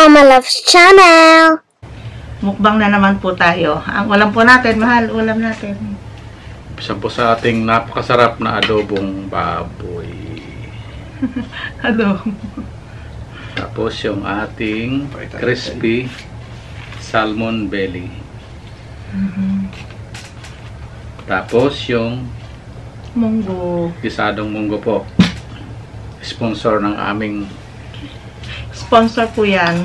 Mama Loves Channel. Mukbang na naman po tayo. Ang ulam po natin, mahal, ulam natin. Isa po sa ating napakasarap na adobong baboy. Adobo. Tapos yung ating crispy salmon belly. Tapos yung Munggo. gisadong munggo po. Sponsor ng aming Sponsor po yan.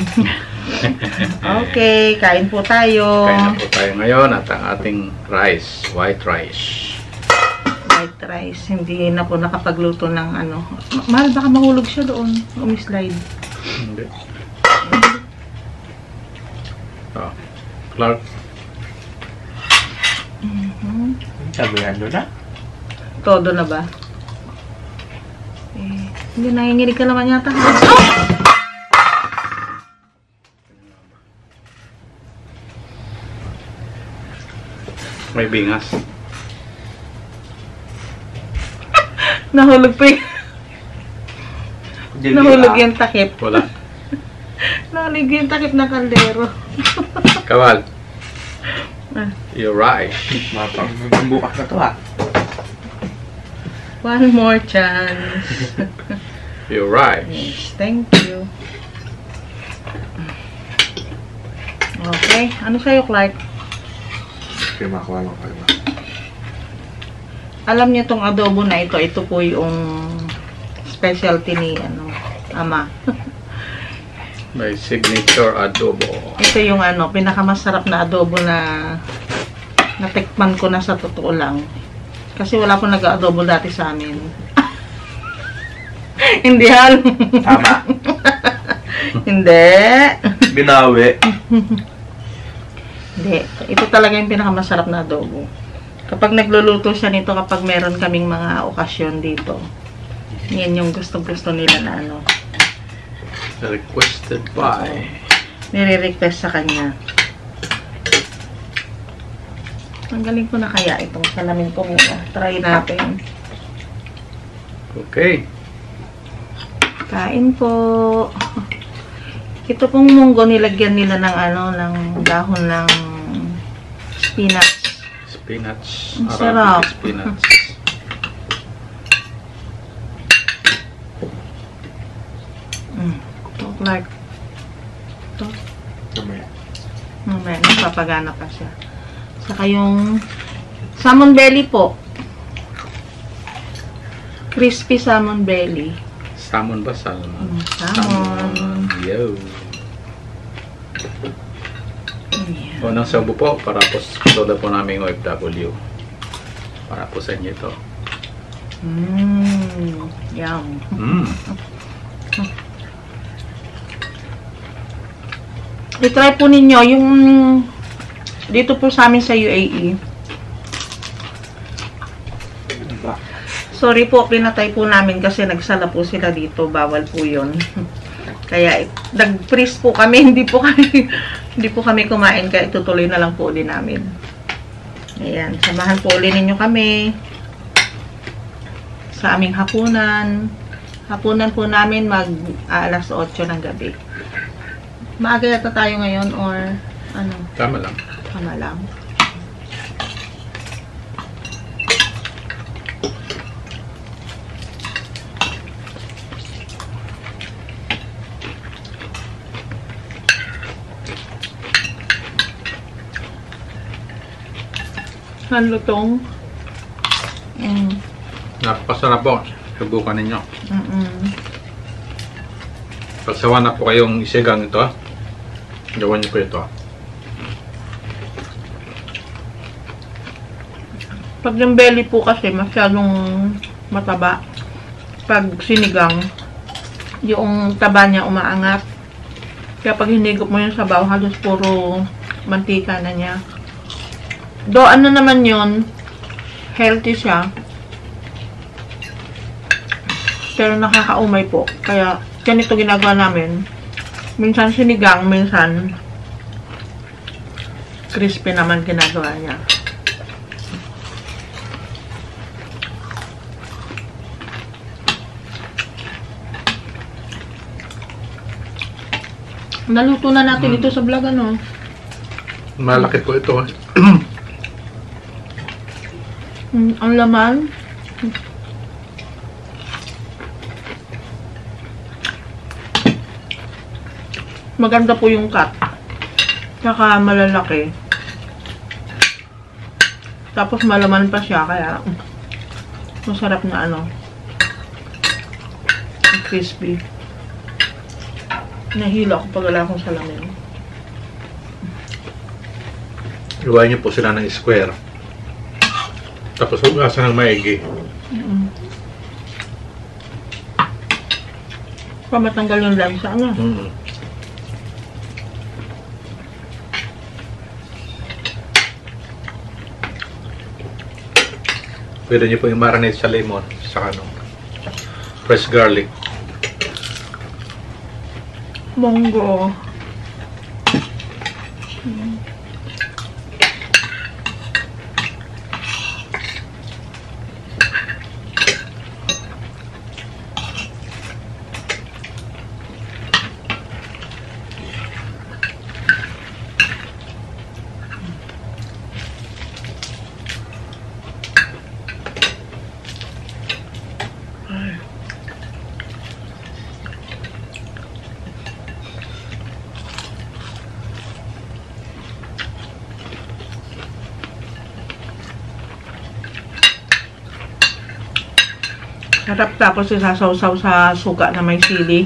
Okay, kain po tayo. kain na po tayo ngayon at ang ating rice, white rice. White rice. Hindi na po nakapagluto ng ano. Mahal, baka mahulog siya doon. Umi-slide. Hindi. Oh, Clark. Sabihan doon na? Todo na ba? Eh, hindi nanginginig ka naman yata. May bingas. Nahulog po yung... Nahulog yung takip. Wala. Nahulog yung takip na kaldero. Kawal. Ah. You're right. Bukas na to ha. One more chance. You're right. Yes, thank you. Okay. Ano sa'yo, Clark? Okay, makuha lang kayo. Alam niyo tong adobo na ito. Ito po yung specialty ni Ama. May signature adobo. Ito yung pinakamasarap na adobo na natikman ko na sa totoo lang. Kasi wala pong nag-adobo dati sa amin. Hindi hal. Tama. Hindi. Binawi. Hindi. Ito talaga yung pinakamasarap na adobo. Kapag nagluluto siya nito, kapag meron kaming mga okasyon dito, yan yung gustong-gusto nila na Requested by. nire-request sa kanya. Ang galing ko na kaya itong salamin ko muna. Try natin. Okay. Kain po. Ito pong munggo nilagyan nila ng ng dahon ng spinach. Spinach. Ang sarap. Arabic spinach. Like ito. Mamaya, napapagana pa siya. Saka yung salmon belly po. Crispy salmon belly. Salmon ba? Salmon. Salmon. Yo. Ayan. Unang sabo po para po soda po namin OFW. Para po sa inyo ito. Yum. I-try po ninyo yung dito po sa amin sa UAE. Sorry po, pinatay po namin kasi nagsala po sila dito. Bawal po yun. Kaya nag-freeze po kami. Hindi po kami kumain. Kaya itutuloy na lang po ulit namin. Ayan. Samahan po ulit ninyo kami sa aming hapunan. Hapunan po namin alas 8 ng gabi. Maaga yata tayo ngayon or ano? Tama lang. Tama lang. Ang lutong. Napakasarap po. Subukan ninyo. Pagsawa na po kayong isigang ito. Gawan niyo po ito. Pag yung belly po kasi masyadong mataba. Pag sinigang, yung taba niya umaangat. Kaya pag hinigop mo yung sabaw, halos puro mantika na niya. Do ano naman yun, healthy siya. Pero nakakaumay po. Kaya ganito ginagawa namin. Minsan sinigang, minsan crispy naman ginagawa niya. Naluto na natin ito sa vlog, ano? Malaki po ito. Ang laman. Maganda po yung cut. Tsaka malalaki. Tapos malaman pa siya, kaya masarap na ano. Crispy. Nahilo ako pag wala akong salamin. Iwain niyo po sila ng square. Tapos hugasan ng maigi. Para matanggal yung lansa, ano? Pwede niyo po yung marinate sa lemon, sa ano, fresh garlic. Monggo. Sarap, tapos isasawsaw sa suka na may sili.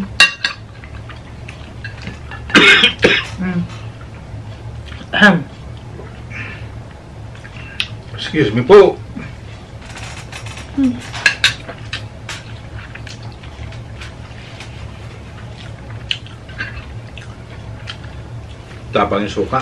Excuse me po. Tapang yung suka.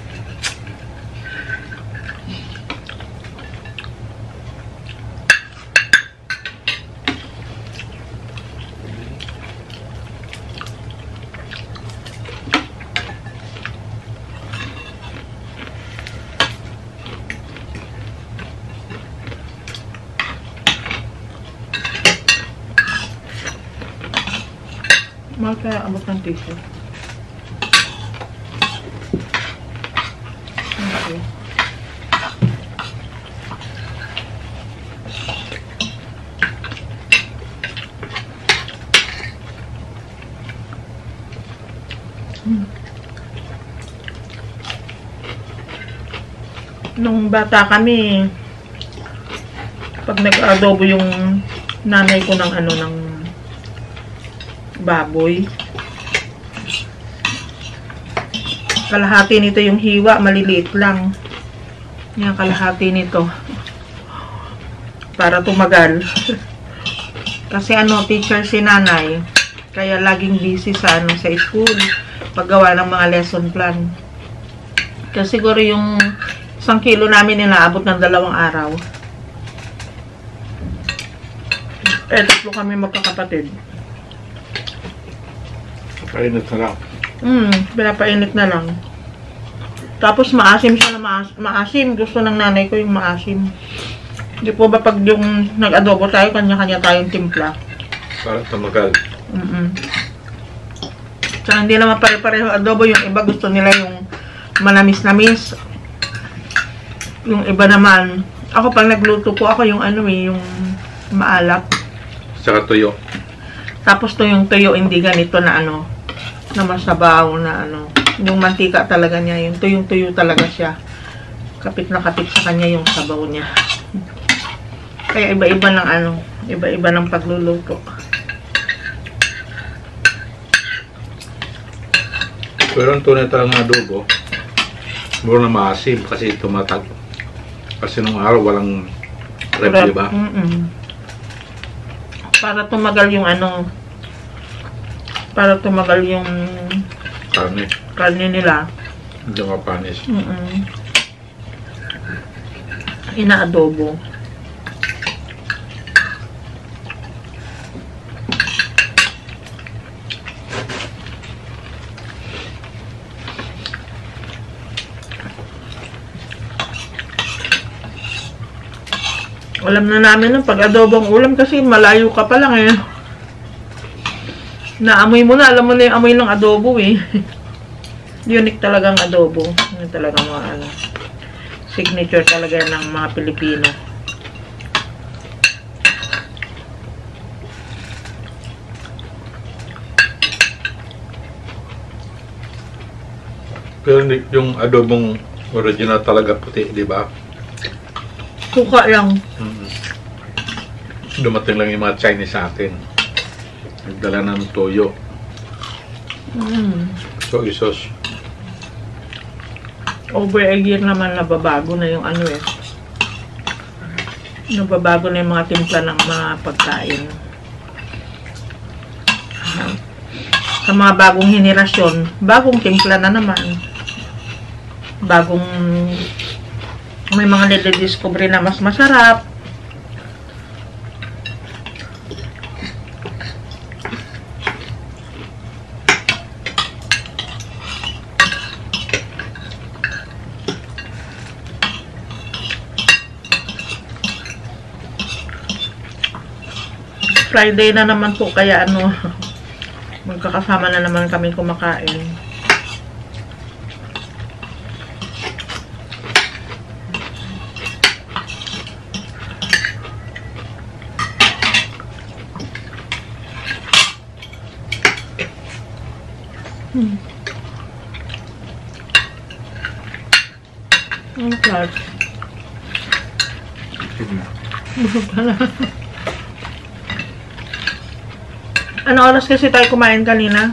Mahal kaya abot ng tissue. Okay. Nung bata kami, pag nag-adobo yung nanay ko ng ano, ng baboy, kalahati nito yung hiwa, maliliit lang. Yan, kalahati nito para tumagal. Kasi ano, teacher si nanay, kaya laging busy sa ano, sa school, paggawa ng mga lesson plan. Kasi siguro yung 1 kilo namin inaabot ng 2 araw. Tatlo kami magkakapatid. Kainit na lang. Pinapainit na lang. Tapos maasim siya na maasim. Gusto ng nanay ko yung maasim. Di po ba pag yung nag-adobo tayo, kanya-kanya tayong timpla. Para tumagal. Tsaka hindi naman pare-pareho adobo. Yung iba gusto nila yung manamis-namis. Yung iba naman, ako pag nagluto po ako yung ano yung maalap. Saka tuyo. Tapos to yung tuyo, hindi ganito na ano, na masabaw na ano. Yung mantika talaga niya, yung tuyong-tuyo talaga siya. Kapit na kapit sa kanya yung sabaw niya. Kaya iba-iba ng ano, iba-iba ng pagluluto. Pero ang tunay talagang adobo, muro na maasim kasi tumatag. Kasi nung araw walang rep, diba? Para tumagal yung ano, para tumagal yung karne nila. Hindi mapanis. Ina-adobo. Alam na namin ng pag-adobong ulam kasi malayo ka pa lang eh. Naamoy mo na, alam mo na yung amoy ng adobo eh. Unique talagang adobo. Yun talaga mga ano, signature talaga ng mga Pilipino. Pero yung adobong original talaga puti, di ba? Suka lang. Dumating lang yung mga Chinese sa atin. Nagdala ng toyo. Soy sauce. Over a year naman nababago na yung ano eh. Nababago na yung mga timpla ng mga pagkain. Sa mga bagong henerasyon, bagong timpla na naman. Bagong may mga nade-discover na mas masarap. Friday na naman po, kaya ano, magkakasama na naman kami kumakain. Ang Clark. Busog ka na. Ano oras kasi tayo kumain kanina?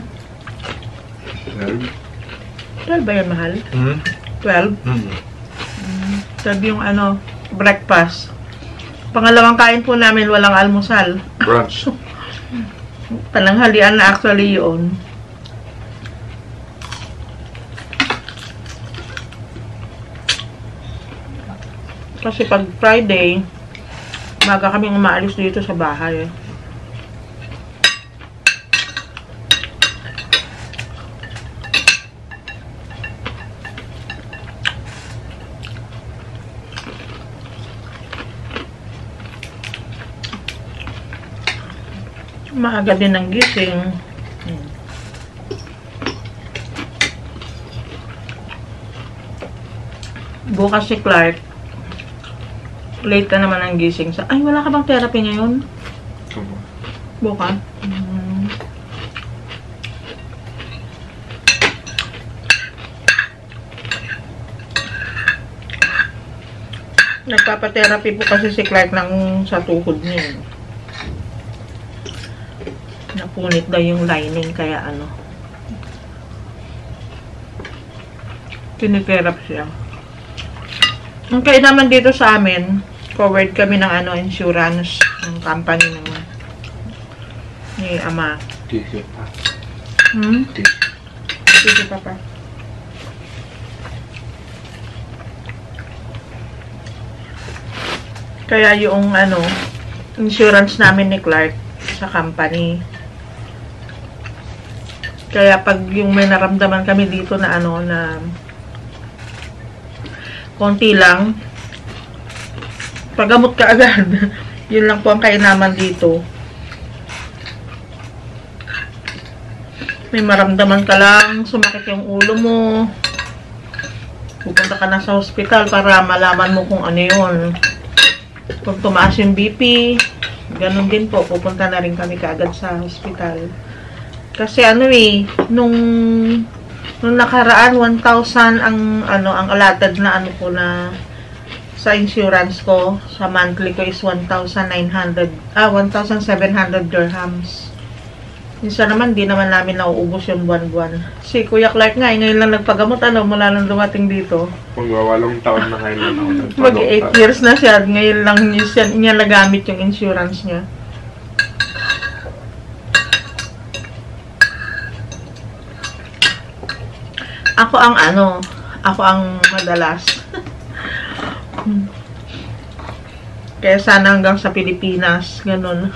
12 ba yan, mahal? 12? 12 yung ano, breakfast. Pangalawang kain po namin, walang almusal. Brunch. Pananghalian na actually yun. Kasi pag Friday, maga kaming umaalis dito sa bahay. Maaga din ang gising. Bukas si Clark. Late ka naman ang gising. Ay, wala ka bang therapy ngayon? Bukas? Nagpapa-therapy po kasi si Clark ng sa tuhod niya. Napunit daw yung lining, kaya ano, tinitherapy siya. Ang kaya naman dito sa amin, covered kami ng ano, insurance ng company ng ni ama. Tissue pa. Tissue pa pa. Kaya yung ano, insurance namin ni Clark sa company. Kaya pag yung may naramdaman kami dito na ano, na konti lang, pagamot ka agad. Yun lang po ang kainaman dito. May maramdaman ka lang, sumakit yung ulo mo, pupunta ka na sa hospital para malaman mo kung ano yun. Kung tumaas yung BP, ganun din po, pupunta na rin kami kaagad sa hospital. Kasi ano eh, nung nakaraan 1,000 ang ano, ang allotted na ano ko na sa insurance ko, sa monthly ko is 1,700 dirhams. Minsan naman di naman namin nauubos yung buwan-buwan. Si Kuya Clark nga, ngayon lang nagpagamot, ano, mula nang dumating dito. Magwawalong taon na ngayon lang ako nagpagamot. Mag 8 years na siya, ngayon lang niya nagamit yung insurance niya. Ako ang ano, ako ang madalas. Kaya sana hanggang sa Pilipinas, ganun.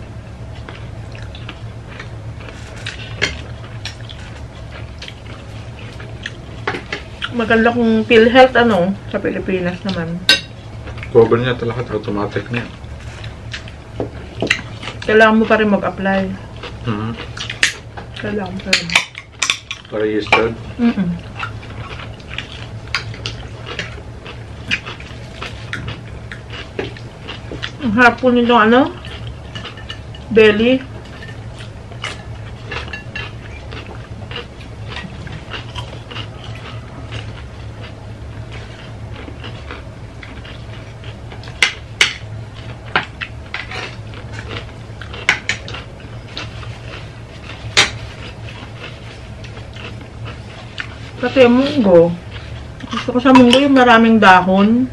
Maganda kung PhilHealth, ano, sa Pilipinas naman. Cover niya talaga, automatic na yan. Kailangan mo pa rin mag-apply. Kailangan pa rin. Registered. Ang harap po nito ano? Belly. Kasi munggo. Gusto ko sa munggo yung maraming dahon.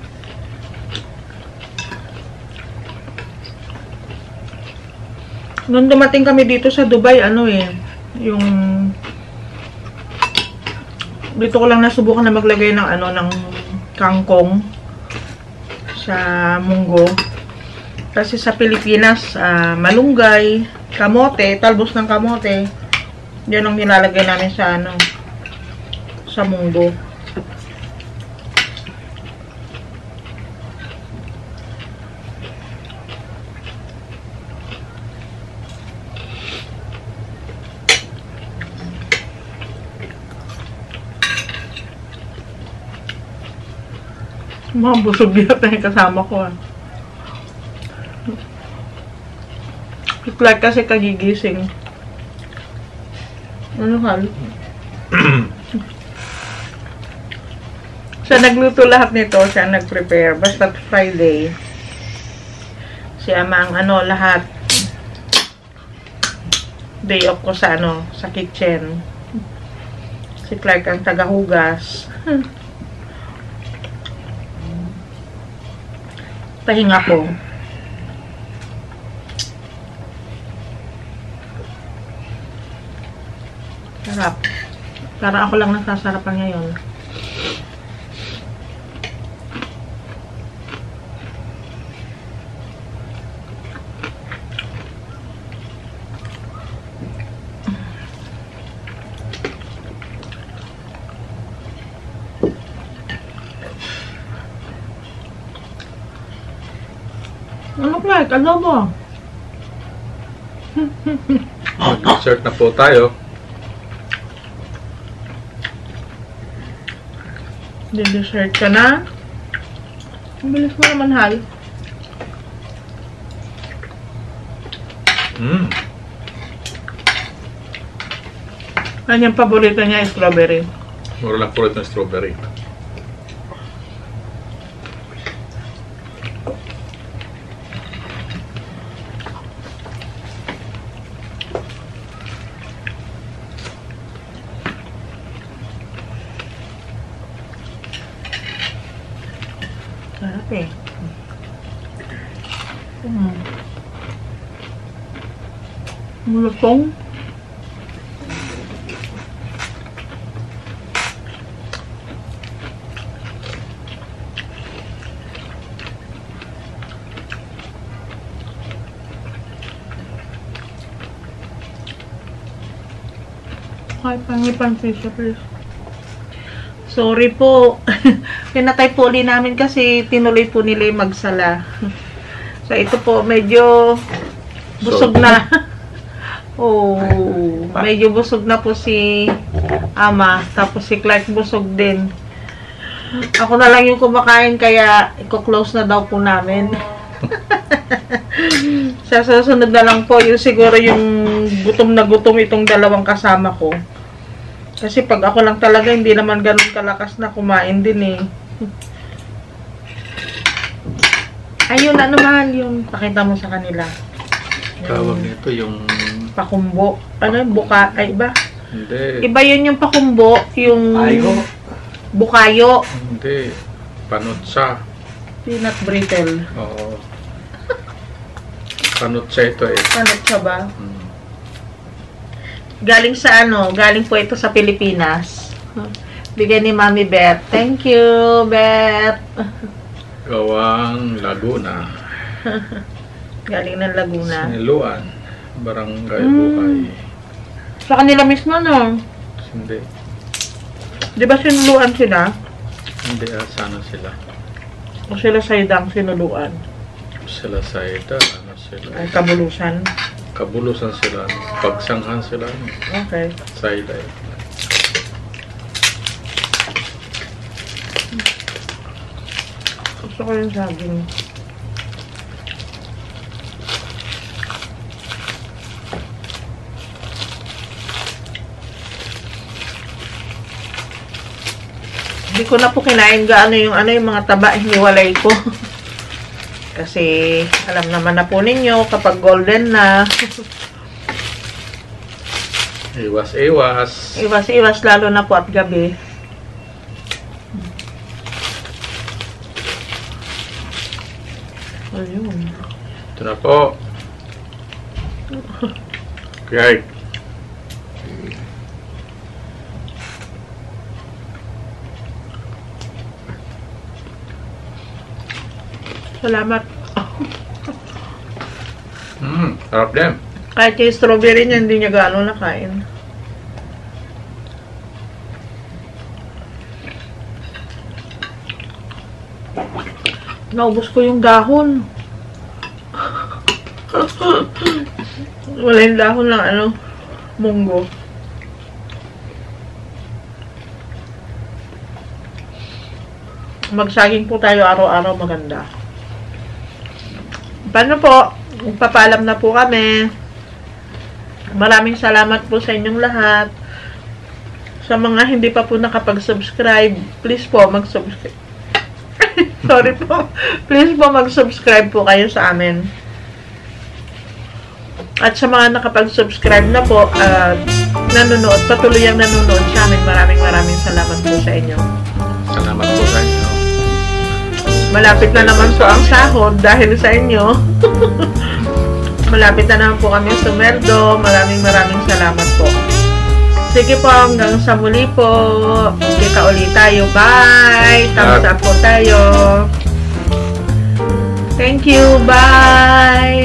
Nung dumating kami dito sa Dubai, ano eh, yung dito ko lang nasubukan na maglagay ng ano, ng kangkong sa munggo. Kasi sa Pilipinas, malunggay, kamote, talbos ng kamote, yan ang nilalagay namin sa ano, sa munggo. Mga busog yata yung kasama ko Si Clark kasi kagigising. Ano hal? Siya nagluto lahat nito, siya nag-prepare. Basta Friday. Si Amang ano lahat. Day off ko sa ano, sa kitchen. Si Clark ang tagahugas. Pahinga ko. Sarap. Parang ako lang nasasarapan ngayon. Ano Clark? Adobo? Mag-dessert na po tayo. Dessert ka na? Ang bilis mo naman, Hal. Kanyang paborito niya ay strawberry. Mura lang po ito ng strawberry. Sarap eh. Mulutong. Ay, pangipan fish, please. Sorry po. Pinatay po ulit namin kasi tinuloy po nila yung magsala. So, ito po, medyo busog na. Oh, medyo busog na po si Ama. Tapos si Clark busog din. Ako na lang yung kumakain kaya i-close na daw po namin. Sa susunod na lang po, yung siguro yung gutom na gutom itong dalawang kasama ko. Kasi pag ako lang talaga, hindi naman ganun kalakas na kumain din eh. Ayun, ano mahal yung pakita mo sa kanila. Tawag nito yung... Pakumbo. Ano yung buka? Ay, iba? Hindi. Iba yun yung pakumbo, yung... Ayo. Bukayo. Hindi. Panutsa. Peanut brittle. Oo. Panutsa ito eh. Panutsa ba? Galing sa ano? Galing po ito sa Pilipinas. Bigay ni Mami Beth. Thank you, Beth. Gawang Laguna. Galing ng Laguna. Siniluan. Barangay Buhay. Sa kanila mismo, no? Hindi. Di ba sinuluan sila? Hindi sana sila. O sila sa idang sinuluan? Sila sa ita. Ano sila? Ay, kabulusan. Kabulusan sila. Pagsanghan sila. Okay. Side-eye. Gusto ko yung saging. Hindi ko na po kinain gaano yung mga taba, hiniwalay ko. Kasi alam naman na po ninyo kapag golden na. Iwas-iwas. Iwas-iwas lalo na po at gabi. Ayun. Ito na po. Okay. Salamat. Sarap din. Kahit yung strawberry niya, hindi niya gaano nakain. Naubos ko yung dahon. Wala yung dahon ng munggo. Magsaging po tayo araw-araw, maganda. Paano po? Magpapaalam na po kami. Maraming salamat po sa inyong lahat. Sa mga hindi pa po nakapag-subscribe, please po mag-subscribe. Sorry po. Please po mag-subscribe po kayo sa amin. At sa mga nakapag-subscribe na po, nanonood, patuloy ang nanonood sa amin. Maraming salamat po sa inyo. Salamat po sa inyo. Malapit na naman po ang sahod dahil sa inyo. Malapit na naman po kami sumeldo. Maraming salamat po. Sige po, hanggang sa muli po. Kita ulit tayo. Bye! Thumbs up po tayo. Thank you. Bye!